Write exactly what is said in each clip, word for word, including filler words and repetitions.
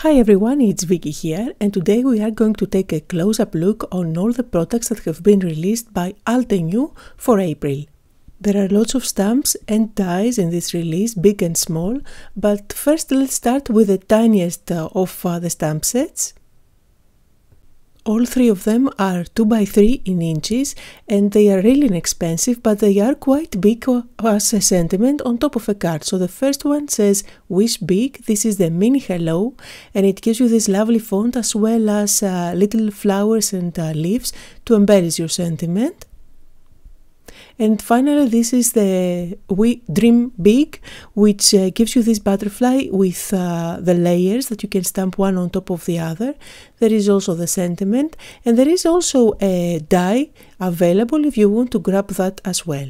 Hi everyone, it's Vicky here, and today we are going to take a close-up look on all the products that have been released by Altenew for April. There are lots of stamps and dies in this release, big and small, but first let's start with the tiniest uh, of uh, the stamp sets. All three of them are two by three in inches and they are really inexpensive, but they are quite big as a sentiment on top of a card. So the first one says Wish Big. This is the mini hello and it gives you this lovely font as well as uh, little flowers and uh, leaves to embellish your sentiment. And finally, this is the We Dream Big, which uh, gives you this butterfly with uh, the layers that you can stamp one on top of the other. There is also the sentiment, and there is also a die available if you want to grab that as well.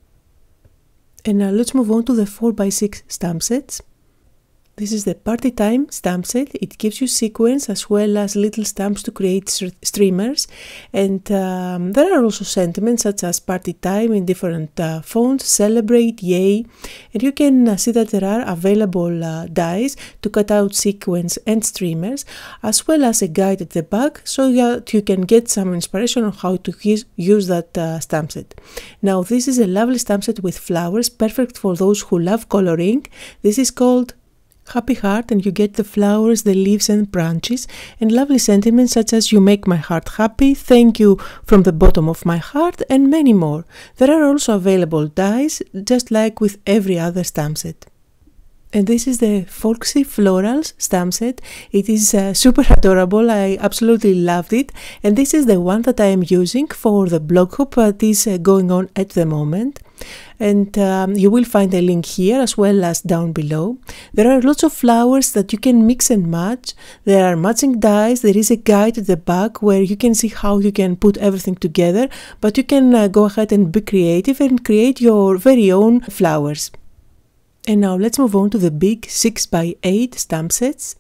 And now let's move on to the four by six stamp sets. This is the Party Time stamp set. It gives you sequins as well as little stamps to create streamers, and um, there are also sentiments such as Party Time in different uh, fonts, Celebrate, Yay, and you can uh, see that there are available uh, dies to cut out sequins and streamers, as well as a guide at the back so that you can get some inspiration on how to use, use that uh, stamp set. Now this is a lovely stamp set with flowers, perfect for those who love coloring. This is called Happy Heart, and you get the flowers, the leaves and branches, and lovely sentiments such as you make my heart happy, thank you from the bottom of my heart, and many more. There are also available dies, just like with every other stamp set. And this is the Folksy Florals stamp set. It is uh, super adorable, I absolutely loved it, and this is the one that I am using for the blog hop that is uh, going on at the moment. And um, you will find a link here as well as down below. There are lots of flowers that you can mix and match. There are matching dies. There is a guide at the back where you can see how you can put everything together, but you can uh, go ahead and be creative and create your very own flowers. And now let's move on to the big six by eight stamp sets.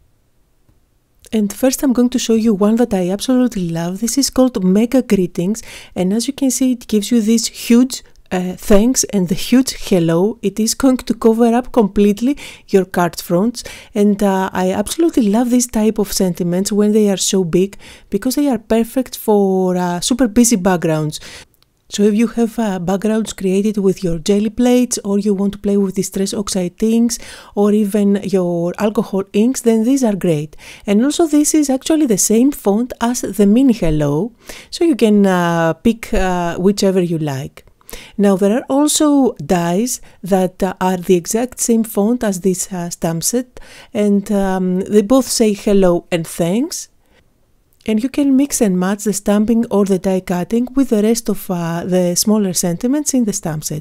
And first I'm going to show you one that I absolutely love. This is called Mega Greetings, and as you can see it gives you this huge Uh, thanks and the huge hello. It is going to cover up completely your card fronts, and uh, I absolutely love this type of sentiments when they are so big because they are perfect for uh, super busy backgrounds. So if you have uh, backgrounds created with your jelly plates, or you want to play with distress oxide inks, or even your alcohol inks, then these are great. And also this is actually the same font as the mini hello, so you can uh, pick uh, whichever you like. Now there are also dies that uh, are the exact same font as this uh, stamp set, and um, they both say hello and thanks, and you can mix and match the stamping or the die cutting with the rest of uh, the smaller sentiments in the stamp set.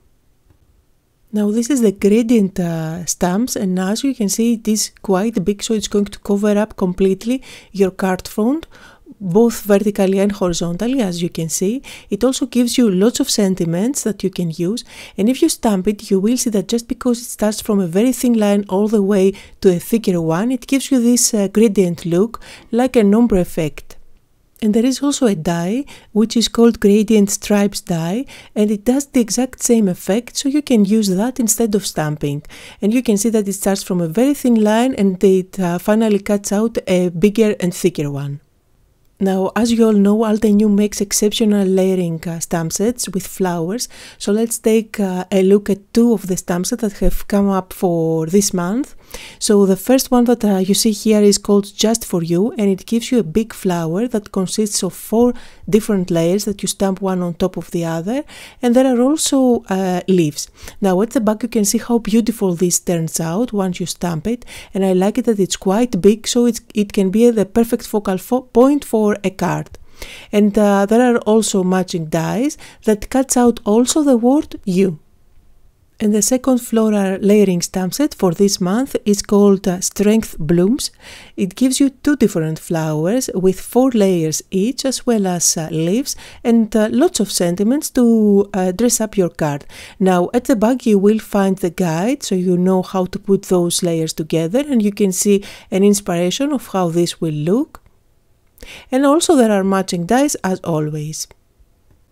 Now this is the gradient uh, stamps, and as you can see it is quite big, so it's going to cover up completely your card front, both vertically and horizontally, as you can see. It also gives you lots of sentiments that you can use, and if you stamp it you will see that just because it starts from a very thin line all the way to a thicker one, it gives you this uh, gradient look like an ombre effect. And there is also a die which is called Gradient Stripes die, and it does the exact same effect, so you can use that instead of stamping. And you can see that it starts from a very thin line and it uh, finally cuts out a bigger and thicker one. Now, as you all know, Altenew makes exceptional layering uh, stamp sets with flowers, so let's take uh, a look at two of the stamp sets that have come up for this month. So the first one that uh, you see here is called Just For You, and it gives you a big flower that consists of four different layers that you stamp one on top of the other, and there are also uh, leaves. Now at the back you can see how beautiful this turns out once you stamp it, and I like it that it's quite big, so it's, it can be the perfect focal fo point for a card. And uh, there are also matching dies that cuts out also the word you. And the second floral layering stamp set for this month is called uh, Strength Blooms. It gives you two different flowers with four layers each, as well as uh, leaves, and uh, lots of sentiments to uh, dress up your card. Now at the back you will find the guide, so you know how to put those layers together, and you can see an inspiration of how this will look. And also there are matching dies as always.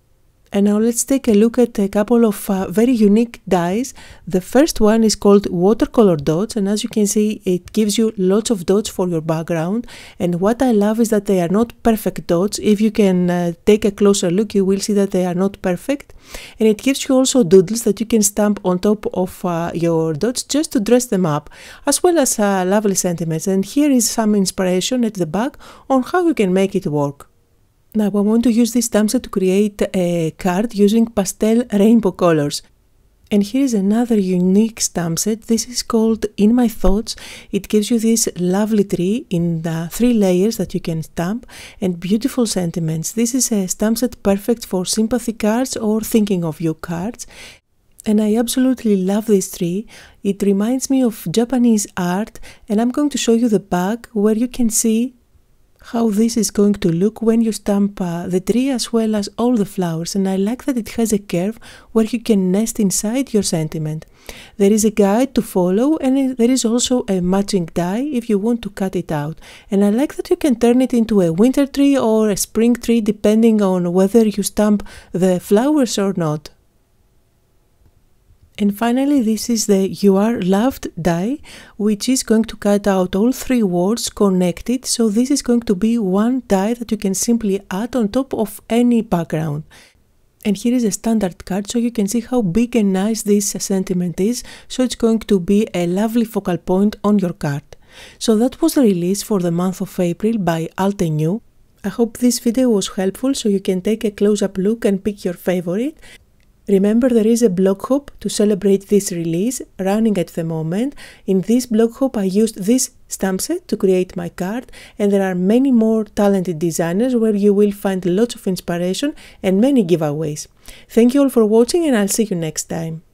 And now let's take a look at a couple of uh, very unique dies. The first one is called watercolor dots, and as you can see, it gives you lots of dots for your background. And what I love is that they are not perfect dots. If you can uh, take a closer look, you will see that they are not perfect. And it gives you also doodles that you can stamp on top of uh, your dots just to dress them up, as well as uh, lovely sentiments. And here is some inspiration at the back on how you can make it work. Now I want to use this stamp set to create a card using pastel rainbow colors. And here is another unique stamp set. This is called In My Thoughts. It gives you this lovely tree in the three layers that you can stamp and beautiful sentiments. This is a stamp set perfect for sympathy cards or thinking of you cards. And I absolutely love this tree. It reminds me of Japanese art, and I'm going to show you the back where you can see how this is going to look when you stamp uh, the tree as well as all the flowers. And I like that it has a curve where you can nest inside your sentiment. There is a guide to follow, and there is also a matching die if you want to cut it out. And I like that you can turn it into a winter tree or a spring tree depending on whether you stamp the flowers or not. And finally, this is the You Are Loved die, which is going to cut out all three words connected. So this is going to be one die that you can simply add on top of any background. And here is a standard card, so you can see how big and nice this sentiment is. So it's going to be a lovely focal point on your card. So that was the release for the month of April by Altenew. I hope this video was helpful, so you can take a close-up look and pick your favorite. Remember, there is a blog hop to celebrate this release running at the moment. In this blog hop I used this stamp set to create my card, and there are many more talented designers where you will find lots of inspiration and many giveaways. Thank you all for watching, and I'll see you next time.